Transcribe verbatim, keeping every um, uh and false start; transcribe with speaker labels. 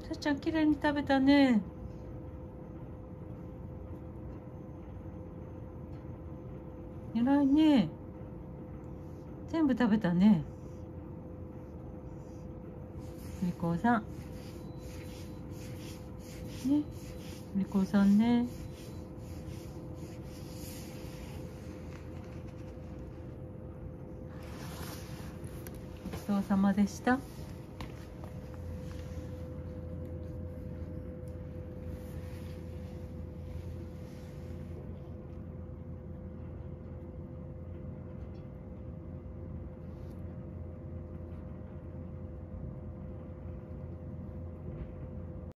Speaker 1: さっちゃん、きれいに食べたね。偉いね。全部食べたね。みこさん。ね。みこさんね。ごちそうさまでした。